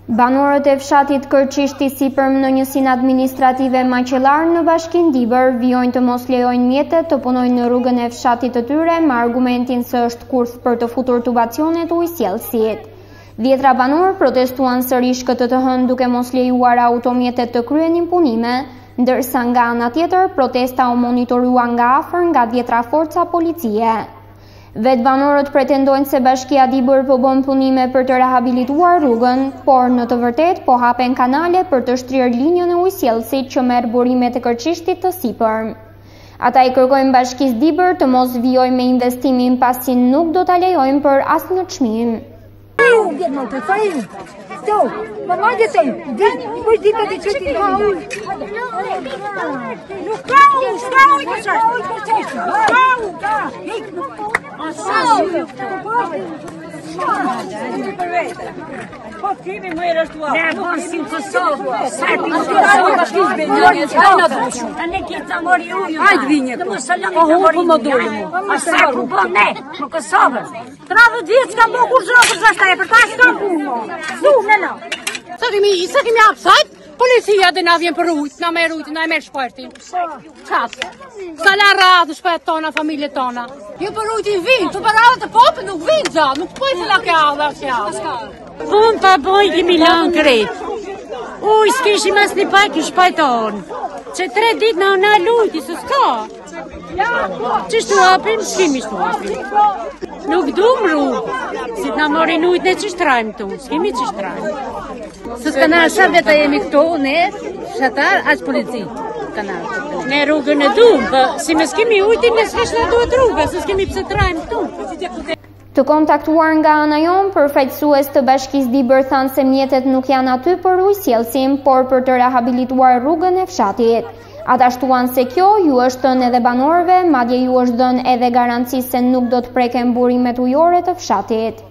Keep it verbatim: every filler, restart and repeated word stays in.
Banorët e fshatit Kërçishti sipërm në njësinë administrative Maqellar në Bashkinë Dibër vijojnë të mos lejojnë mjetet të punojnë në rrugën e fshatit të tyre me argumentin se është kurth për të futur tubacionet ujësjellësit. Dhjetra banor protestuan sërish këtë të hënë duke mos lejuar automjetet të kryenin punime, ndërsa nga ana tjetër protesta u monitorua nga afër nga dhjetra forca policie. Vetë banorët pretendojnë se Bashkia Dibër po bën punime për të rehabilituar rrugën, por në të vërtet po hapen kanale për të shtrirë linjën e ujësjellësit që merr burimet e Kërçishtit të sipërm. Ata i kërkojnë Bashkisë Dibër të mos vijojë me investimin pasi nuk do ta lejojnë për asnjë çmim. Po kimi më rështuar. Ne bën si Kosovë. Sa ti Kosovë. Ne kita mori ujë. Hajde vinje. Po hu më doli. A sa ku bën ne në Kosovë? tridhjetë vjet s'kam bën kurrë për zashtaj për ta s'kam punë. Su ne na. Sa kemi, sa kemi hapsajt? Policia dhe na vjen për ujtë, na merr ujtë, na e merr shpartin. Qatë? Sa la radhë shpet tona, familje tona. Jo për ujtë i vinë, të për radhët e popë nuk vinë gjatë, nuk pojtë la kja dhe kja. Pun pa boj kemi lanë kretë. Uj, s'kishim as një pak i shpajtonë. Që tre ditë na ona lujti, së s'ka. Qishtu hapim, s'kemi shtu hapim. Nuk du më rrugë, si t'na morin ujtë ne që shtrajmë tu, s'kemi që shtrajmë. Së s'kanarë sa veta jemi këto, ne, shatar, aqë polici, kanarë. Ne rrugën e dumë, për si me s'kemi ujtë, ne s'kesh në duhet rrugë, se s'kemi pëse trajmë tu. Të kontaktuar nga ana jon, përfaqësues të Bashkisë Dibër thanë se mjetet nuk janë aty për ujësjellësim, por për të rehabilituar rrugën e fshatit. Ata shtuan se kjo ju është thënë edhe banorëve, madje ju është dhënë edhe garanci se nuk do të preken burimet ujore të fshatit.